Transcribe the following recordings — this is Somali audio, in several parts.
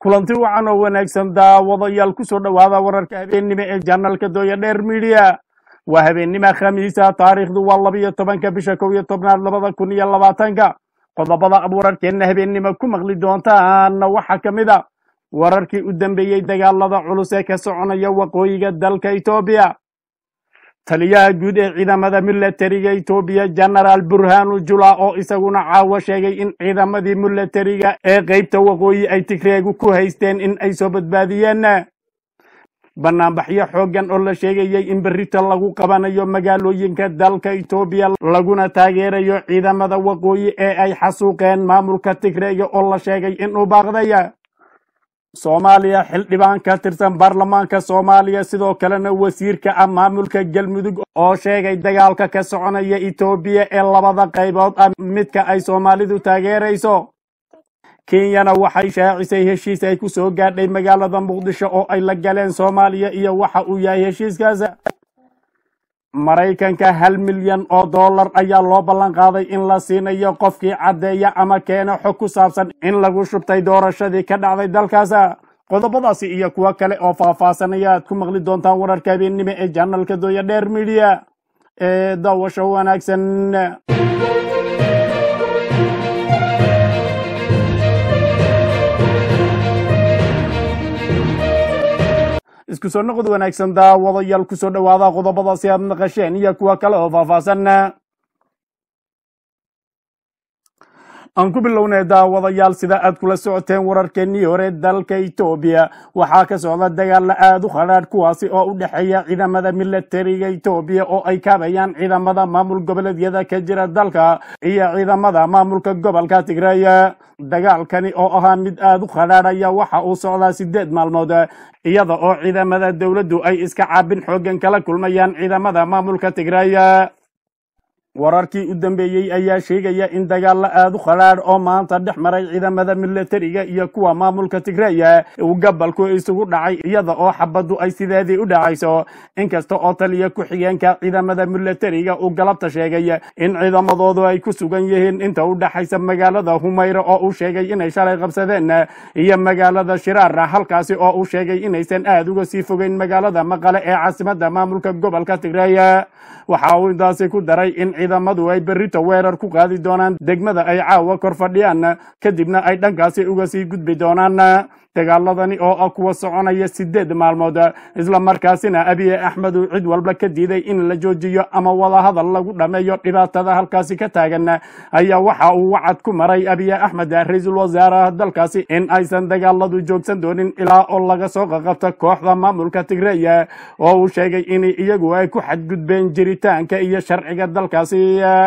kulanti wacan oo wanaagsan daawadayaal ku soo dhawaada wararka habeennimo ee janalka Dooya Dheer Media waa habeennimo khamiisa taariikhdu waa 12 bisha 11 2020 qodobada wararkeena habeennimo ku maqli doontaan waxa kamida wararkii u dambeeyay dagaalada culus ee ka soconaya waqooyiga dalka Itoobiya taliyaha guud ee ciidamada militariga Itoobiya General Burhanu Jula oo isaguna caawa sheegay in ciidamadii militariga ee qaybta waqooyi ay Tigreegu ku haysteen in ay soo badbaadiyeen banaanbaxyo xoogan oo la sheegayay in berrito lagu qabanayo magaalooyinka dalka Itoobiya laguna taageerayo ciidamada waqooyi ee ay xasuuqeen maamulka Tigreega oo la sheegay in uu baaqday Soomaaliya xildhibaan ka tirsan baarlamaanka Soomaaliya sidoo kalena wasiirka maamulka Galmudug oo sheegay dagaalka ka soconaya Itoobiya ee labada qaybood midka ay Soomaalidu taageerayso Kenyana waxay shaacisay heshiis ay ku soo gaadhay magaalada Muqdisho oo ay la galeen Soomaaliya iyo waxa uu yahay heshiiskaas Maraykanka $1 milyan ayaa loo ballan qaaday in la siinayo qofkii cadeeya ama keena xog ku saabsan in lagu shubtay doorashadii ka dhacday dalkaas qodobadaasi iyo kuwa kale oo faahfaahsanaya aad ku maqli doontaan wararka habeennimo ee janalka Dooya Dheer Media ee daawasho wanaagsan isku soo noqod wanaagsan daawadayaal ku soo dhawaada qodobadaasi aad naqasheen iyo kuwa kale oo faahfaahsan aan ku bilownay daawadayaal sida aad kula socoteen wararkeenii hore dalka Itoobiya waxaa ka socda dagaal aad u khadhaadh kuwaasi oo u dhaxeeya ciidamada militariga Itoobiya oo ay kaabayaan ciidamada maamul goboleedyada ka jira dalka iyo ciidamada maamulka gobolka Tigray dagaalkani oo ahaa mid aad u khadhaadhaya waxa uu socdaa 8 maalmood iyada oo ciidamada dawladdu ay iska caabin xoogan kala kulmayaan ciidamada maamulka Tigray wararkii u dambeeyay ayaa sheegaya in dagaal aad u khadhaadh oo maanta dhex maray ciidamada militariga iyo kuwa maamulka Tigray uu gobolku isugu dhacay iyada oo xabadu ay sideedii u dhacayso inkasta oo taliya ku xigeenka ciidamada militariga uu galabta sheegay in ciidamadoodu ay ku sugan yihiin inta u dhaxaysa magaalada Humayra oo uu sheegay inay shalay qabsadeen iyo magaalada Shiraar halkaasi oo uu sheegay inaysan aad uga sii fogeyn magaalada Maqale ee caasimadda maamulka gobolka Tigray waxa uu intaasi ku daray in ciidamadu ay berrito weerar ku qaadi doonaan degmada ay caawa kor fadhiyaan kadibna ay dhankaasi uga sii gudbi doonaan dagaaladani oo kuwa soconaya 8 maalmood isla markaasina Abiy Ahmed uu cid walba ka diiday in la joojiyo ama wada hadal lagu dhameeyo dhibaatada halkaasi ka taagan ayaa waxa uu wacad ku maray Abiy Ahmed ra'iisul wasaaraha dalkaasi in aysan dagaaladu joogsan doonin ilaa oo laga soo qabto kooxda maamulka Tigray oo uu sheegay in iyagu ay ku xadgudbeen jiritaanka iyo sharciga dalkaasi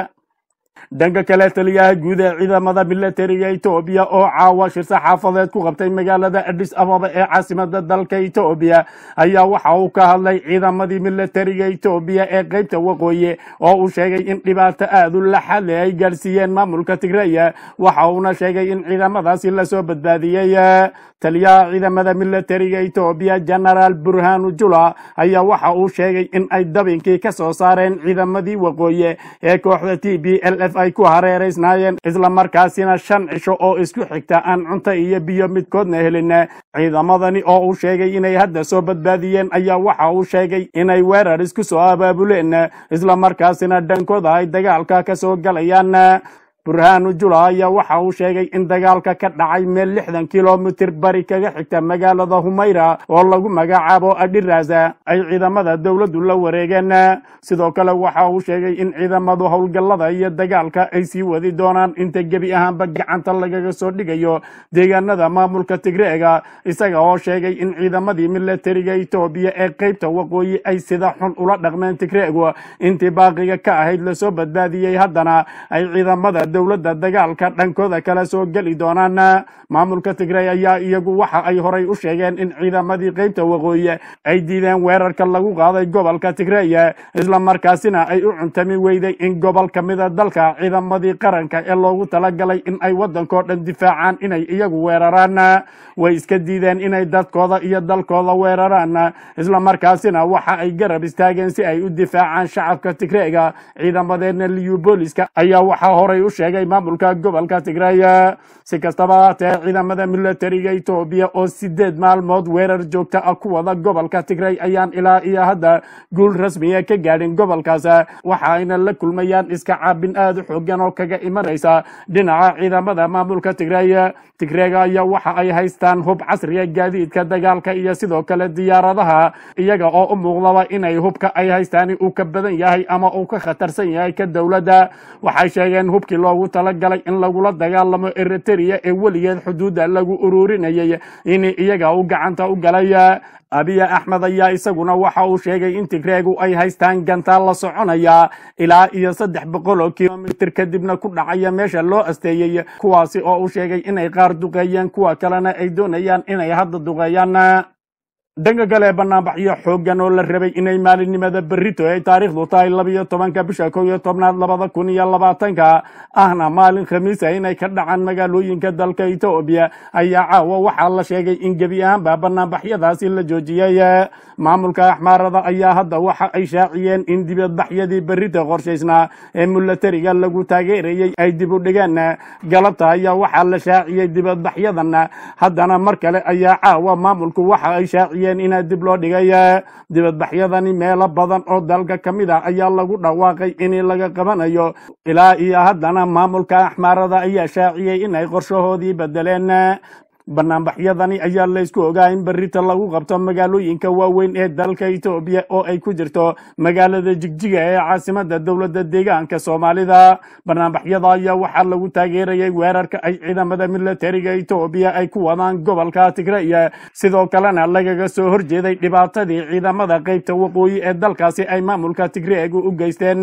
dhanka kale taliyaha guud ee ciidamada militariga Itoobiya oo caawa shir saxaafadeed ku qabtay magaalada Addis Ababa ee caasimadda dalka Itoobiya ayaa waxa uu ka hadlay ciidamadii militariga Itoobiya ee qaybta waqooyi oo uu sheegay in dhibaato aad u laxad ay gaarsiiyeen maamulka Tigray waxa uuna sheegay in ciidamadaasi la soo badbaadiyay taliyaha ciidamada militariga Itoobiya General Burhanu Jula ayaa waxa uu sheegay in ay dabinkii ka soo saareen ciidamadii waqooyi ee kooxda TPLF ay ku hareereysnaayeen isla markaasina 5 cisho oo isku xigta aan cunto iyo biyo midkoodna helin ciidamadani oo uu sheegay inay hadda soo badbaadiyeen ayaa waxa uu sheegay inay weerar isku soo abaabuleen isla markaasina dhankooda ay dagaalka ka soo galayaan Burhanu Jula ayaa waxa uu sheegay in dagaalka ka dhacay meel 60 kiiloomitir bari kaga xigta magaalada Humayra oo lagu magacaabo Adiraza ay ciidamada dawladdu la wareegeen sidoo kale waxa uu sheegay in ciidamadu howlgallada iyo dagaalka ay sii wadi doonaan inta gebi ahaanba gacanta lagaga soo dhigayo deegaanada maamulka Tigreega isaga oo sheegay in ciidamadii militariga Itoobiya ee qaybta waqooyi ay sida xun ula dhaqmeen Tigreegu intii baaqiga ka ahayd la soo badbaadiyay haddana ay ciidamada dawladda dagaalka dhankooda kala soo gali doonaan maamulka Tigray ayaa iyagu waxa ay horay u sheegeen in ciidamadii qaybta waqooyi ay diideen weerarka lagu qaaday gobolka Tigray isla markaasina ay u cuntami weyday in gobol kamida dalka ciidamadii qaranka ee loogu talagalay in ay wadanka dhan difaacaan inay iyagu weeraraan way iska diideen inay dadkooda iyo dalkooda weeraraan isla markaasina waxa ay garab istaageen si ay u difaacaan shacabka Tigrayga ciidamadeena liyu booliska ayaa waxa horay u sheegay sheegay maamulka gobolka Tigray. si kastaba haatee ciidamada militariga Itoobiya oo 8 maalmood weerar joogta ah ku wada gobolka Tigray ayaan ilaa iyo hadda guul rasmi ah ka gaadhin gobolkaas, waxaana la kulmayaan iska caabin aad u xooggan oo kaga imanaysa dhinaca ciidamada maamulka Tigray. Tigrayga ayaa waxa ay haystaan hub casri ah, gaadiidka dagaalka iyo sidoo kale diyaaradaha, iyaga oo u muuqdaba inay hubka ay haystaan uu ka badan yahay ama uu ka khatarsan yahay ka dowladda. waxay sheegeen hubkii loogu talagalay in lagula dagaalamo Eritrea ee weligeed xuduudda lagu ururinayay in iyaga uu gacanta u galay. Abiy Ahmed ayaa isaguna waxa uu sheegay in Tigraygu ay haystaan gantaal la soconaya ilaa iyo 300 kilomitir kadibna ku dhacaya meesha loo asteeyay, kuwaasi oo uu sheegay inay qaar duqeeyeen kuwa kalena ay doonayaan inay hadda duqeeyaan. dhanka kale banaanbaxyo xooggan oo la rabay inay maalinimada berrito ay taariikhdu tahay 12 bisha 11 2020 ahna maalin khamiis ah inay ka dhacaan magaalooyinka dalka Itoobiya ayaa caawa waxaa la sheegay in gebi ahaanba banaanbaxyadaasi la joojiyay. maamulka axmaarada ayaa hadda waxa ay shaaciyeen in dibadbaxyadii berrito qorshaysnaa ee militariga lagu taageerayay ay dib u dhigeen. galabta ayaa waxaa la shaaciyay dibadbaxyadan, haddana mar kale ayaa caawa maamulku waxa ay shaaciyeen ina dib loo dhigay. dibadbaxyadani meelo badan oo dalka kamid ah ayaa lagu dhawaaqay in laga qabanayo, ilaa iyo haddana maamulka axmaarada ayaa shaaciyay inay qorshahoodii bedeleen. banaanbaxyadani ayaa la isku ogaa in berrito lagu qabto magaalooyinka waaweyn ee dalka Itoobiya oo ay ku jirto magaalada Jigjiga ee caasimada dowladda deegaanka Soomaalida. banaanbaxyada ayaa waxaa lagu taageerayay weerarka ay ciidamada militariga Itoobiya ay ku wadaan gobolka Tigray, sidoo kalena lagaga soo horjeeday dhibaatadii ciidamada qaybta waqooyi ee dalkaasi ay maamulka Tigraygu u geysteen.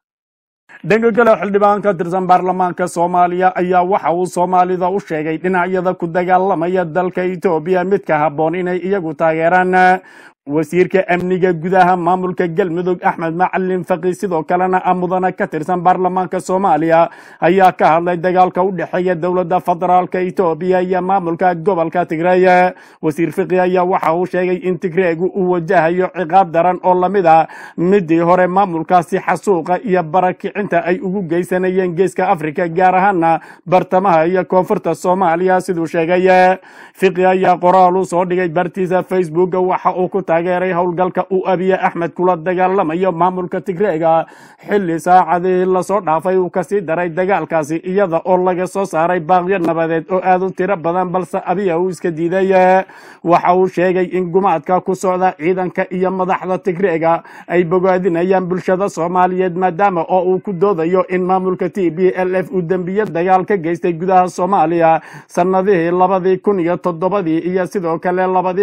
dhanka kale xildhibaan ka tirsan baarlamaanka Soomaaliya ayaa waxa uu Soomaalida u sheegay dhinacyada ku dagaalamaya dalka Itoobiya mid ka habboon inay iyagu taageeraan. wasiirka amniga gudaha maamulka Galmudug Axmed Macalin Faqi sidoo kalena mudana ka tirsan baarlamaanka Soomaaliya ayaa ka hadlay dagaalka u dhaxeeya dowladda federaalka Itoobiya iyo maamulka gobolka Tigray. wasiir Faqi ayaa waxa uu sheegay in Tigraygu uu wajahayo ciqaab daran oo lamid ah midii hore maamulkaasi xasuuqa iyo barakicinta ay ugu geysanayeen geeska Afrika, gaar ahaan bartamaha iyo koonfurta Soomaaliya siduu sheegay. Faqi ayaa qoraal u soo dhigay bartiisa Facebook waxa uu ku taageeray howlgalka uu Abiy Ahmed kula dagaalamayo maamulka Tigrayga xilli saacadii la soo dhaafay uu ka sii daray dagaalkaasi iyada oo laga soo saaray baaqyo nabadeed oo aad u tiro badan, balse Abiy uu iska diiday. waxa uu sheegay in gumaadka ku socda ciidanka iyo madaxda Tigrayga ay bogaadinayaan bulshada Soomaaliyeed maadaama oo uu ku doodayo in maamulka TPLF uu dambiyo dagaal ka geystay gudaha Soomaaliya sanadihii 2007 iyo sidoo kale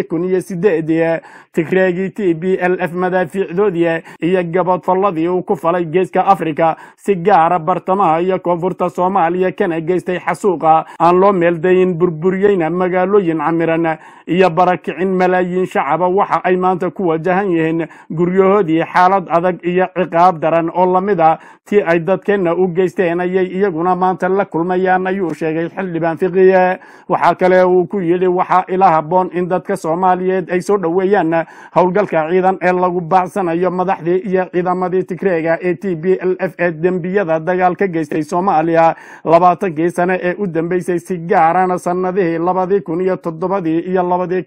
2008. Tigraygi TPLF madaafiicdoodii iyo gabadfalladii uu ku falay geeska Afrika si gaara bartamaha iyo koonfurta Soomaaliya kana geystay xasuuqa aan loo meeldayn burburiyeyna magaalooyin camiran iyo barakicin malaayiin shacaba waxa ay maanta ku wajahan yihiin guryahoodii xaalad adag iyo ciqaab daran oo lamid ah tii ay dadkeena u geysteen ayay iyaguna maanta la kulmayaan, ayuu sheegay xildhibaan Faqi. waxa kale uu ku yidhi waxa ila habboon in dadka Soomaaliyeed ay soo dhaweeyaan howlgalka ciidan ee lagu baacsanayo madaxdii iyo ciidamadii Tigrayga ee TPLF ee dembiyada dagaal ka geystay Soomaaliya 20 sano ee u dambeysay, si gaarana sanadihii 2007 iyo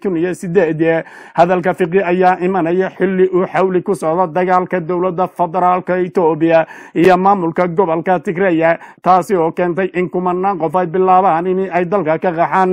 2008. hadalka Faqi ayaa imanaya xilli uu xawli ku socdo dagaalka dowladda federaalka Itoobiya iyo maamulka gobolka Tigray, taasi oo keentay in kumanaan qof ay bilaabaan in ay dalka ka qaxaan.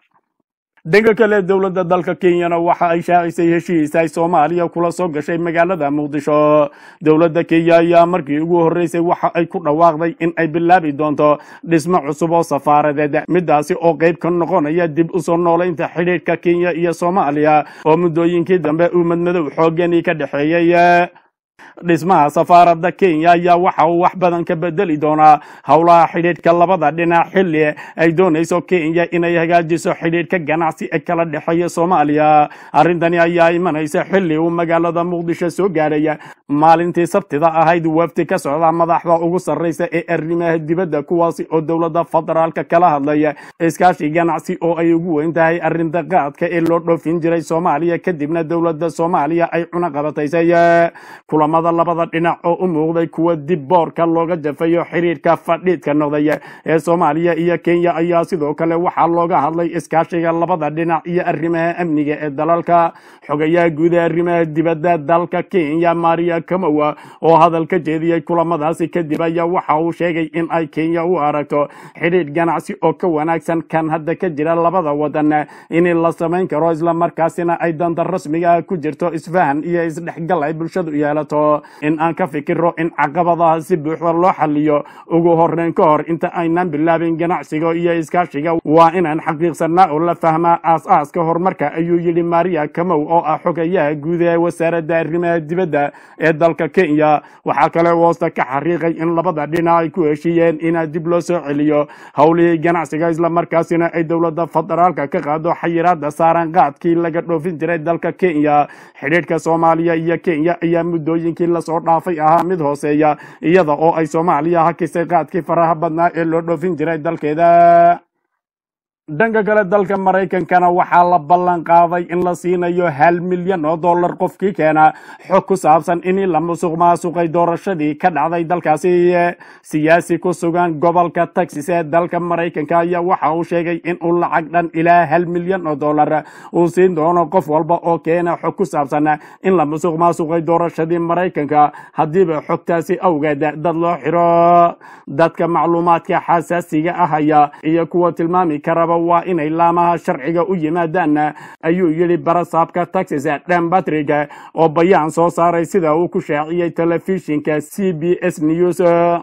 dhanka kale dowladda dalka Kenya waxa ay shaacisay heshiis ay Soomaaliya kula soo gashay magaalada Muqdisho. dowladda Kenya ayaa markii ugu horeysay waxa ay ku dhawaaqday in ay bilaabi doonto dhismo cusub oo safaaradeed, midaasi oo qayb ka noqonaya dib u soo nooleynta xiriirka Kenya iyo Soomaaliya oo muddooyinkii dambe uu madmadow xooggan ka dhaxeeyay. dhismaha safaaradda Kenya ayaa waxa uu wax badan ka bedeli doonaa howlaha xidhiidhka labada dhinac xilli ay doonayso Kenya inay hagaajiso xidhiidhka ganacsi ee kala dhexeeya Soomaaliya. arrintani ayaa imanaysa xilli uu magaalada Muqdisho soo gaaray maalintii sabtida ahayd wafdi ka socda madaxda ugu sarreysa ee arrimaha dibadda kuwaasi oo dowladda federaalka kala hadlaya iskaashi ganacsi oo ay ugu weyn tahay arrinta qaadka ee loo dhoofin jiray Soomaaliya kadibna dowladda Soomaaliya ay cunaqabataysay kulamada labada dhinac oo u muuqday kuwa dib boorka looga jafayo xiriirka fadhiidka noqday ee Soomaaliya iyo Kenya ayaa sidoo kale waxaa looga hadlay iskaashiga labada dhinac iyo arrimaha amniga ee dalalka xogayaha guud ee arrimaha dibadda dalka Kenya Maria Kamawa oo hadal ka jeediyay kulamadaasi kadib ayaa waxa uu sheegay in ay Kenya u aragto xiriir ganacsi oo ka wanaagsan kan hadda ka jira labada wadan in la sameyn karo isla markaasina ay danta rasmiga ku jirto isfahan iyo isdhexgal ay bulshadu yeelato in aan ka fikiro in caqabadaha si buuxda loo xalliyo ugu horreyn ka hor inta aynaan bilaabin ganacsiga iyo iskaashiga waa inaan xaqiiqsanaa oo la fahmaa aasaaska horumarka ayuu yidhi Maria Kamaw oo ah xogayaha guud ee wasaaradda arrimaha dibadda ee dalka Kenya waxa kale oo ka xariiqay in labada dhinac ay ku heshiiyeen in dib loo soo celiyo hawlihii ganacsiga isla markaasina ay dowladda federaalka ka qaado xayiraadda saaran qaadkii laga dhoofin jiray dalka Kenya xiriirka Soomaaliya iyo Kenya ayaa muddooyinkii la soo dhaafay ahaa mid hooseeya iyada oo ay Soomaaliya hakisay qaadkii faraha badnaa ee loo dhoofin jiray dalkeeda dhanka kale dalka Mareykankana waxaa la ballan qaaday in la siinayo $1 milyan qofkii keena xog ku saabsan in la musuqmaasuqay doorashadii ka dhacday dalkaasi siyaasi ku sugan gobolka Texas ee dalka Mareykanka ayaa waxa uu sheegay in uu lacag dhan ilaa $1 milyan uu siin doono qof walba oo keena xog ku saabsan in la musuqmaasuqay doorashadii Mareykanka hadiiba xogtaasi awgeed dad loo xiro dadka macluumaadka xasaasiga ah iyo kuwa tilmaami kara waa inay laamaha sharciga u yimaadaan ayuu yiri barasaabka Texas Dan Patrick oo bayaan soo saaray sida uu ku shaaciyay telefishinka CBS News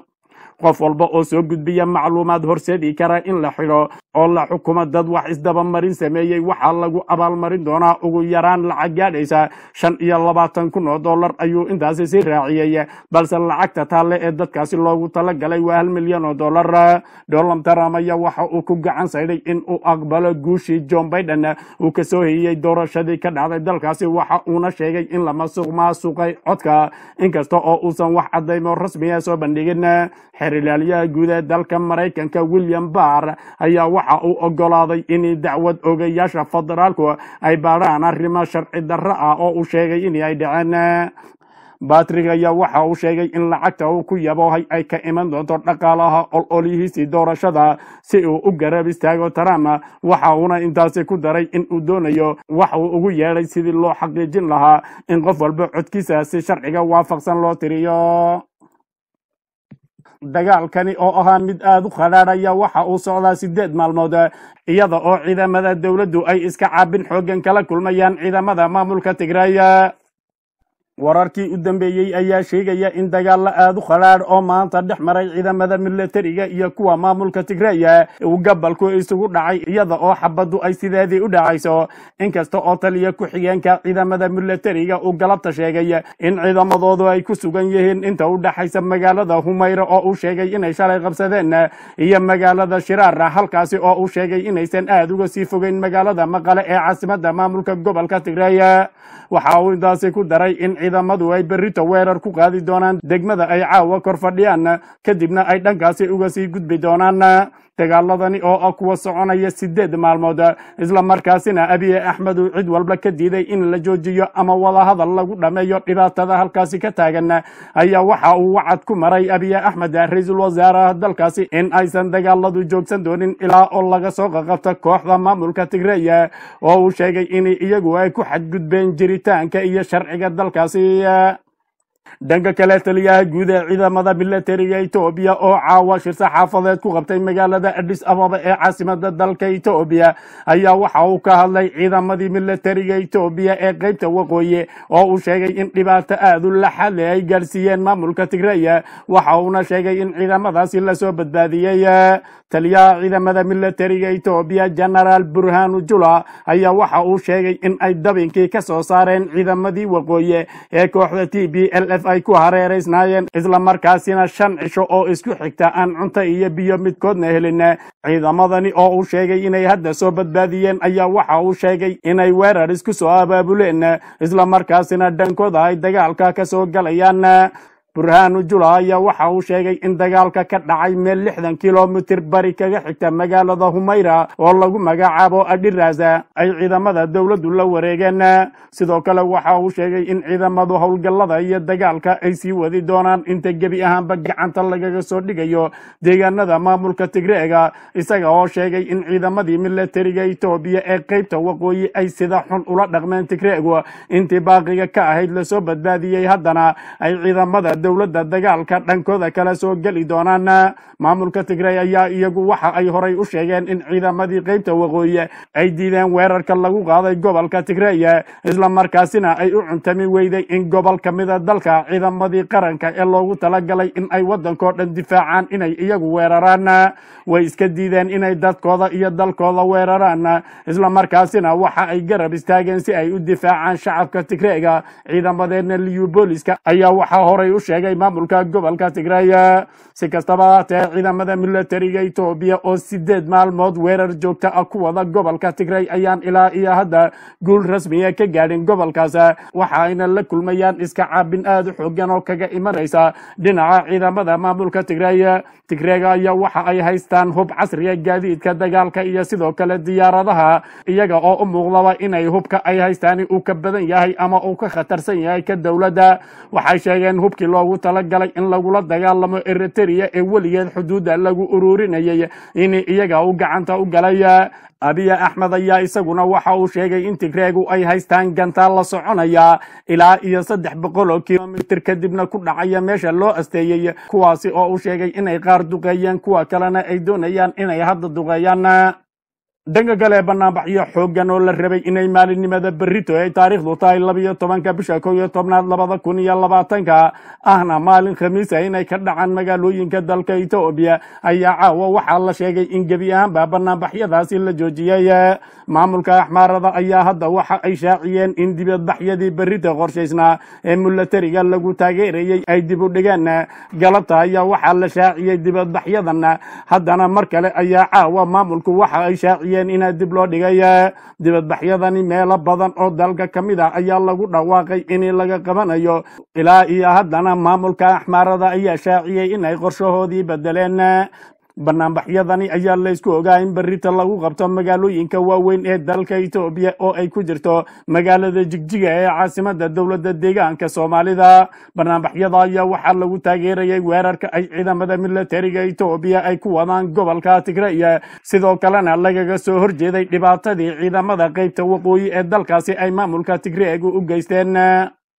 qof walba oo soo gudbiya macluumaad horseedi kara in la xiro oo la xukumo dad wax isdaba marin sameeyay waxa lagu abaalmarin doonaa ugu yaraan lacag gaadhaysa $25,000 ayuu intaasi si raaciyay balse lacagta taale ee dadkaasi loogu talagalay waa $1 milyan Donald Trump ayaa waxa uu ku gacan sayday in uu aqbalo guushii Joe Biden uu ka soo hiyay doorashadii ka dhacday dalkaasi waxa uuna sheegay in la musuqmaasuqay codka inkasta oo uusan wax cadeymo rasmi ah soo bandhigin xiriiryaha guud ee dalka Mareykanka William Barr ayaa waxa uu ogolaaday in dacwad ogayaasha federaalku ay baaraan arrimo sharci darro ah oo uu sheegay in ay dhaceen Patrick ayaa waxa uu sheegay in lacagta uu ku yaboohay ay ka iman doonto dhaqaalaha ololihiisii doorashada si uu u garab istaago Trump waxa uuna intaasi ku daray in uu doonayo wax uu ugu yeeray sidii loo xaqiijin lahaa in qof walba codkiisa si sharciga waafaqsan loo tiriyo dagaalkani oo ahaa mid aad u khadhaadhaya waxa uu socdaa 8 maalmood iyada oo ciidamada dawladdu ay iska caabin xoogan kala kulmayaan ciidamada maamulka Tigray wararkii u dambeeyay ayaa sheegaya in dagaal aad u khadhaadh oo maanta dhex maray ciidamada militariga iyo kuwa maamulka Tigray uu gobolku isugu dhacay iyada oo xabadu ay sideedii u dhacayso inkasta oo taliya ku xigeenka ciidamada militariga uu galabta sheegay in ciidamadoodu ay ku sugan yihiin inta u dhaxaysa magaalada Humayra oo uu sheegay inay shalay qabsadeen iyo magaalada Shiraar halkaasi oo uu sheegay inaysan aad uga sii fogeyn magaalada Maqale ee caasimadda maamulka gobolka Tigray waxa uu intaasi ku daray in ciidamadu ay berrito weerar ku qaadi doonaan degmada ay caawa kor fadhiyaan kadibna ay dhankaasi uga sii gudbi doonaan dagaaladani oo ah kuwa soconaya 8 maalmood isla markaasina Abiy Ahmed uu cid walba ka diiday in la joojiyo ama wada hadal lagu dhameeyo dhibaatada halkaasi ka taagan ayaa waxa uu wacad ku maray Abiy Ahmed ra'iisul wasaaraha dalkaasi in aysan dagaaladu joogsan doonin ilaa oo laga soo qabto kooxda maamulka Tigray oo uu sheegay in iyagu ay ku xadgudbeen jiritaanka iyo sharciga dalkaasi dhanka kale taliyaha guud ee ciidamada militariga Itoobiya oo caawa shir saxaafadeed ku qabtay magaalada Addis Ababa ee caasimadda dalka Itoobiya ayaa waxa uu ka hadlay ciidamadii militariga Itoobiya ee qaybta waqooyi oo uu sheegay in dhibaato aad u laxad leh ay gaarsiiyeen maamulka Tigray waxa uuna sheegay in ciidamadaasi la soo badbaadiyay taliyaha ciidamada militariga Itoobiya General Burhanu Jula ayaa waxa uu sheegay in ay dabinkii ka soo saareen ciidamadii waqooyi ee kooxda TPLF TPLF ay ku hareereysnaayeen isla markaasina 5 cisho oo isku xigta aan cunto iyo biyo midkoodna helin. ciidamadani oo uu sheegay inay hadda soo badbaadiyeen ayaa waxa uu sheegay inay weerar isku soo abaabuleen isla markaasina dhankooda ay dagaalka ka soo galayaan. burhaanu jula ayaa waxa uu sheegay in dagaalka ka dhacay meel 60 kilomitir bari kaga xigta magaalada Humayra oo lagu magacaabo Adhiraza ay ciidamada dawladdu la wareegeen. sidoo kale waxa uu sheegay in ciidamadu howlgallada iyo dagaalka ay sii wadi doonaan inta gebi ahaanba gacanta lagaga soo dhigayo deegaanada maamulka Tigreega, isaga oo sheegay in ciidamadii militariga Itoobiya ee qaybta waqooyi ay sida xun ula dhaqmeen Tigreegu intii baaqiga ka ahayd la soo badbaadiyay, haddana ay ciidamada dawladda dagaalka dhankooda kala soo gali doonaan. maamulka Tigray ayaa iyagu waxa ay horay u sheegeen in ciidamadii qaybta waqooyi ay diideen weerarka lagu qaaday gobolka Tigray, isla markaasina ay u cuntami weyday in gobol ka mid ah dalka ciidamadii qaranka ee loogu talagalay in ay waddanko dhan difaacaan inay iyagu weeraraan. way iska diideen inay dadkooda iyo dalkooda weeraraan, isla markaasina waxa ay garab istaageen si ay u difaacaan shacabka Tigreega. ciidamadeena liyu booliska ayaa waxa horay u sheegay maamulka gobolka Tigray. si kastaba haatee ciidamada militariga Itoobiya oo 8 maalmood weerar joogta ah ku wada gobolka Tigray ayaan ilaa iyo hadda guul rasmi ah ka gaadhin gobolkaas, waxa ayna la kulmayaan iska caabin aad u xooggan oo kaga imanaysa dhinaca ciidamada maamulka Tigray. Tigreega ayaa waxa ay haystaan hub casri ah, gaadiidka dagaalka iyo sidoo kale diyaaradaha, iyaga oo u muuqdaba inay hubka ay haystaan uu ka badan yahay ama uu ka khatarsan yahay ka dawladda. waxay sheegeen hubkii loogu talagalay in lagula dagaalamo Eritrea ee weligeed xuduudda lagu ururinayay in iyaga uu gacanta u galay. Abiy Ahmed ayaa isaguna waxa uu sheegay in Tigreegu ay haystaan gantaal la soconaya ilaa iyo 300 kilomitir kadibna ku dhacaya meesha loo asteeyay, kuwaasi oo uu sheegay inay qaar duqeeyeen kuwa kalena ay doonayaan inay hadda duqeeyaan. dhanka kale banaanbaxyo xooggan oo la rabay inay maalinimada berrito ay taariikhdu tahay 12 bisha 11 2020 ahna maalin khamiis ah inay ka dhacaan magaalooyinka dalka Itoobiya ayaa caawa waxaa la sheegay in gebi ahaanba banaanbaxyadaasi la joojiyay. maamulka axmaarada ayaa hadda waxa ay shaaciyeen in dibadbaxyadii berrito qorshaysnaa ee militariga lagu taageerayay ay dib u dhigeen. galabta ayaa waxaa la shaaciyay dibadbaxyadan, haddana mar kale ayaa caawa maamulku waxa ay shaaciyeen ina dib loo dhigay. dibadbaxyadani meelo badan oo dalka ka mid ah ayaa lagu dhawaaqay in laga qabanayo, ilaa iyo haddana maamulka axmaarada ayaa shaaciyay inay qorshahoodii bedeleen. banaanbaxyadani ayaa la isku ogaa in berrito lagu qabto magaalooyinka waaweyn ee dalka Itoobiya oo ay ku jirto magaalada Jigjiga ee caasimada dawladda deegaanka Soomaalida. banaanbaxyada ayaa waxaa lagu taageerayay weerarka ay ciidamada militariga Itoobiya ay ku wadaan gobolka Tigray, sidoo kalena lagaga soo horjeeday dhibaatadii ciidamada qaybta waqooyi ee dalkaasi ay maamulka Tigreegu u geysteen.